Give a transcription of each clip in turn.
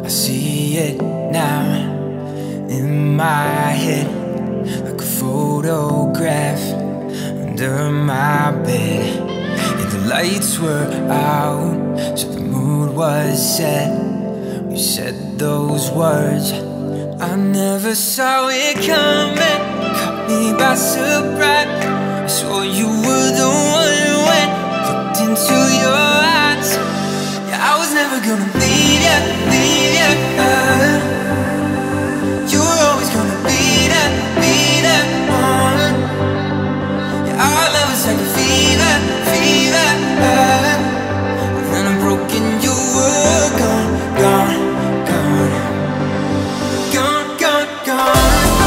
see it now in my head, like a photograph under my bed. Yeah, the lights were out, so the mood was set. We said those words, I never saw it coming. Caught me by surprise. I swore you were the one when looked into your eyes. Yeah, I was never gonna leave ya, leave ya. You were always gonna be that one. Yeah, our love was like a fever, fever. And then I'm broken, you were gone, gone, gone, gone, gone, gone.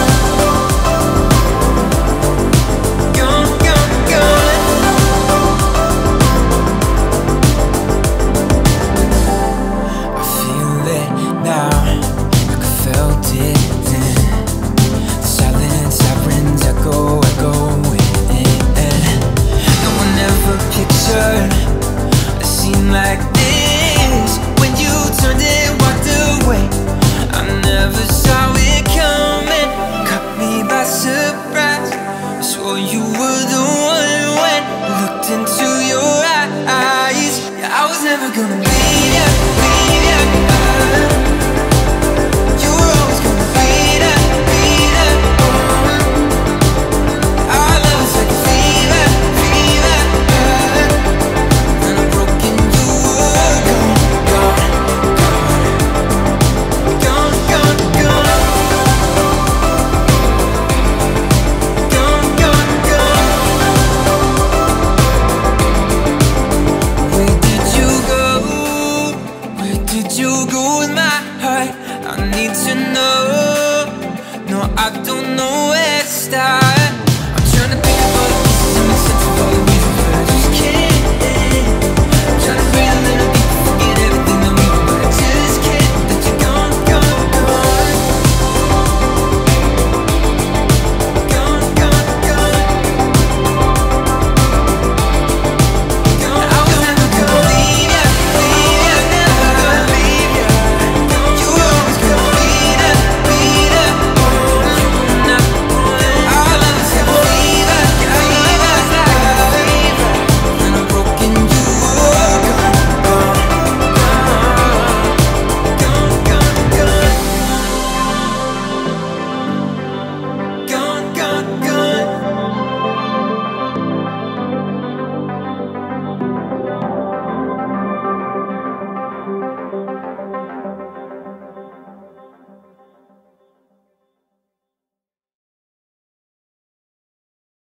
Like this, when you turned and walked away, I never saw it coming. Caught me by surprise. I swore you were the one when I looked into your eyes. Yeah, I was never gonna leave ya, leave ya. You were always gonna be that one. Our love was like a fever, fever. And I'm broken. I need to know. No, I don't know where to start.